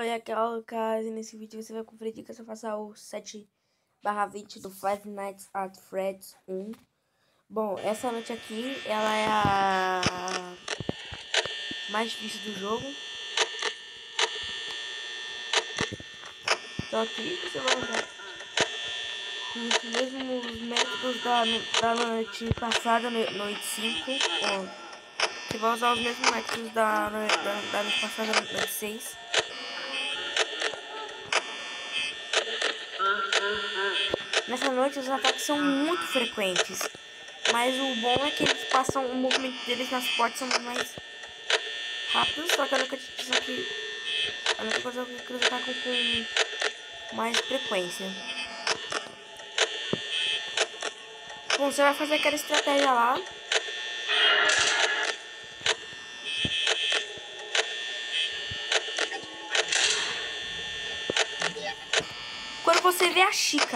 Olha aquela casa, nesse vídeo você vai conferir dicas pra passar o 7/20 do Five Nights at Freddy's 1. Bom, essa noite aqui, ela é a mais difícil do jogo. Só que você vai usar os mesmos métodos da noite passada, noite 5. Você vai usar os mesmos métodos da noite passada, noite 6. Nessa noite os ataques são muito frequentes, mas o bom é que eles passam, o movimento deles nas portas são mais rápidos, só que a única coisa que eles atacam com mais frequência. Bom, você vai fazer aquela estratégia lá. Quando você vê a Chica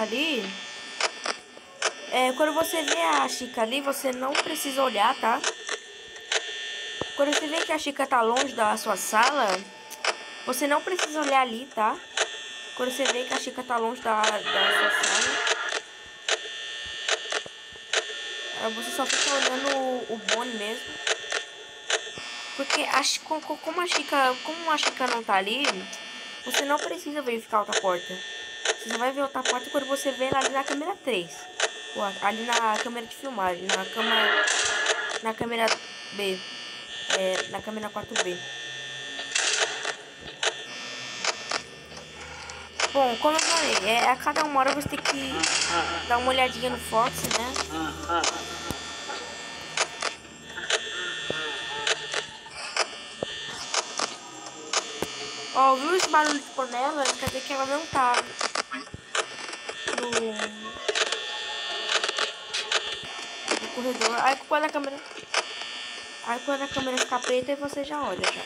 ali, você não precisa olhar, tá? Quando você vê que a Chica tá longe da sua sala, você não precisa olhar ali, tá? Quando você vê que a Chica tá longe da sua sala, você só fica olhando o Bonnie mesmo. Porque como a Chica não tá ali, você não precisa verificar outra porta. Você só vai ver outra porta quando você vê ela ali na câmera 3. Ou ali na câmera de filmagem, na câmera B. Na câmera 4B. Bom, como eu falei, a cada uma hora você tem que dar uma olhadinha no Fox, né? Ó, ouviu esse barulho de panela? Quer dizer que ela não tá no corredor. Aí quando a câmera ficar preta, você já olha já.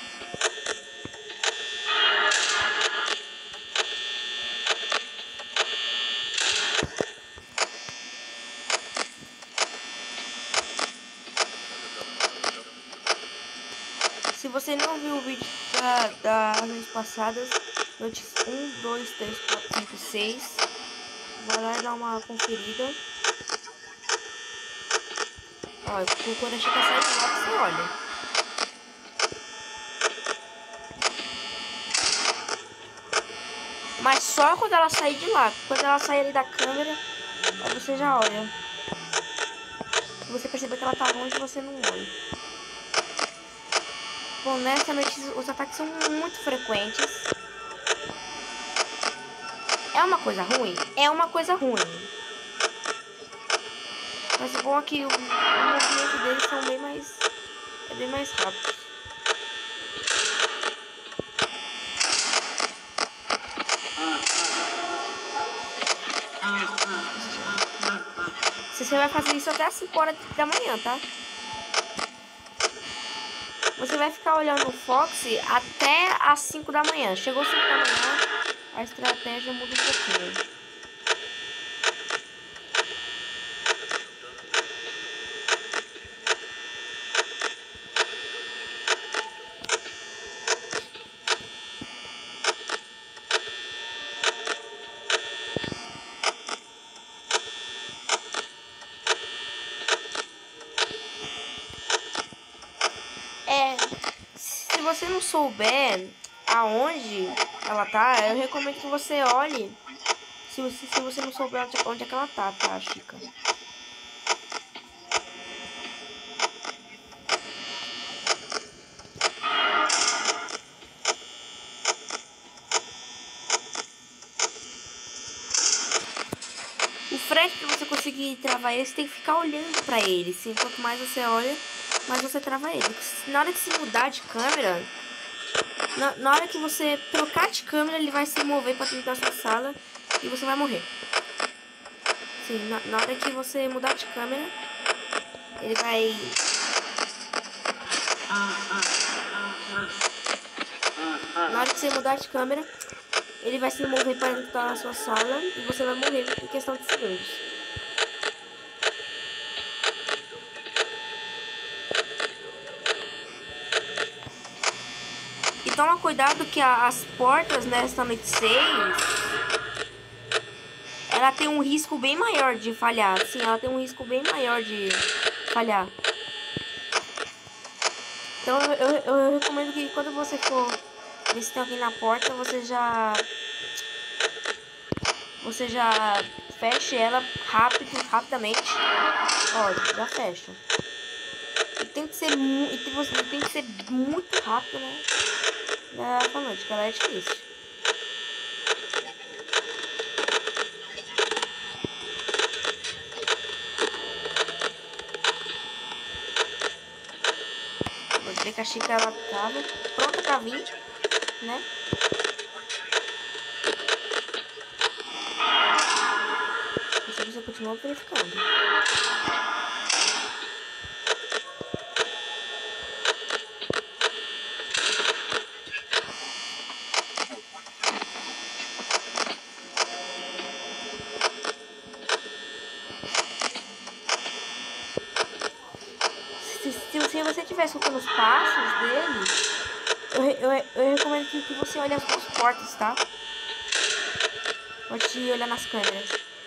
Se você não viu o vídeo das noites passadas, noites 1, 2, 3, 4, 5 e 6, vai lá e dá uma conferida. Ó, quando a Chica sai de lá, você olha. Mas só quando ela sair de lá. Quando ela sair ali da câmera, aí você já olha. Se você perceber que ela tá longe, você não olha. Bom, nessa noite os ataques são muito frequentes. É uma coisa ruim? É uma coisa ruim. Mas o bom é que o movimento deles são bem mais rápido. Você vai fazer isso até às 5 horas da manhã, tá? Você vai ficar olhando o Fox até às 5 da manhã. Chegou 5 da manhã, a estratégia muda um pouquinho. Se você não souber aonde ela tá, eu recomendo que você olhe. Se você não souber onde é que ela tá, Chica? O Fred, pra você conseguir travar ele, você tem que ficar olhando pra ele. Sim, quanto mais você olha, mais você trava ele. Na hora que se mudar de câmera, na hora que você trocar de câmera, ele vai se mover pra dentro da sua sala e você vai morrer. Sim, na hora que você mudar de câmera, ele vai... Na hora que você mudar de câmera, ele vai se mover para dentro da sua sala e você vai morrer em questão de segundos. E toma cuidado que as portas nessa Noite 6, ela tem um risco bem maior de falhar. Sim, ela tem um risco bem maior de falhar. Então eu recomendo que quando você for ver se tem alguém na porta, você já feche ela rapidamente. Ó, já fecha. E tem que ser muito rápido, né? Da noite, que ela é difícil. Vou dizer que a xícara ela tava pronta pra vir, né? Você continua verificando. Se você estiver escutando os passos dele, eu recomendo que você olhe as duas portas, tá? Pode olhar nas câmeras.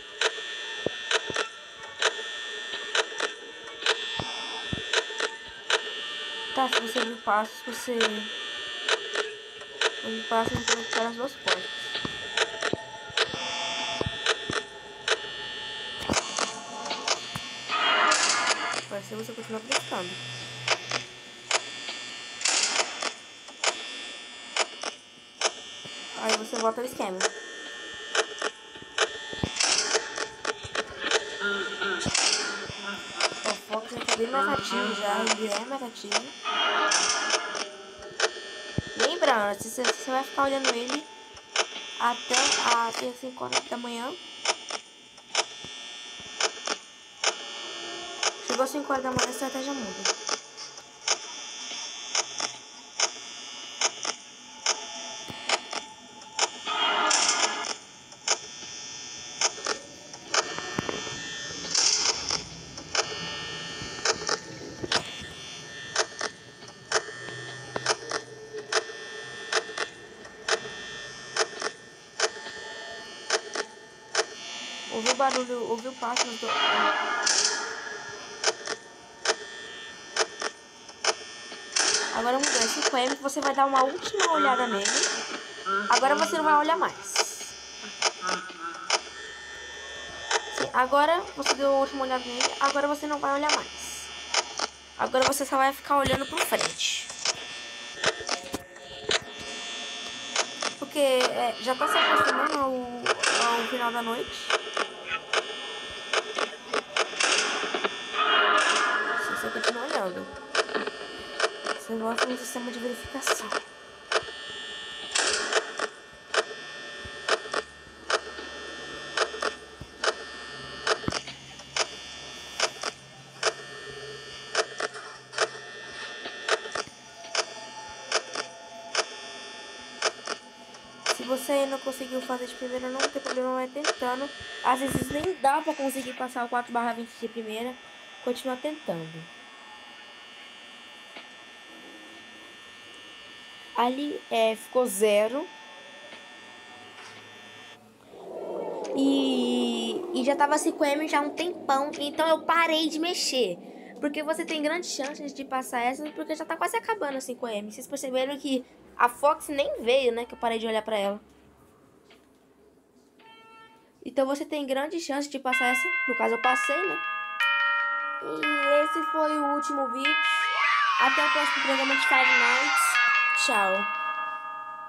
Tá, se você ouvir passos, você pode escutar as duas portas. Pode ser você continua buscando. Aí você volta ao esquema. O Fox já tá bem mais ativo já, ele é mais ativo. Lembrando, você vai ficar olhando ele até as 5 horas da manhã. Chegou às 5 horas da manhã, a estratégia muda. Ouviu o barulho, ouviu o passo do... Agora mudou, esse 5M que você vai dar uma última olhada nele. Agora você não vai olhar mais. Sim, agora você deu a última olhada nele, agora você não vai olhar mais. Agora você só vai ficar olhando pro frente. Porque já tá se aproximando ao final da noite. Você continua olhando. Você volta no sistema de verificação. Se você não conseguiu fazer de primeira, não tem problema, vai tentando. Às vezes nem dá pra conseguir passar o 4/20 de primeira. Continua tentando. Ali ficou 0. E já tava 5M já há um tempão. Então eu parei de mexer. Porque você tem grandes chances de passar essa. Porque já tá quase acabando a 5M. Vocês perceberam que a Fox nem veio, né? Que eu parei de olhar pra ela. Então você tem grande chance de passar essa. No caso eu passei, né? E esse foi o último vídeo. Até o próximo programa de Five Nights. Tchau.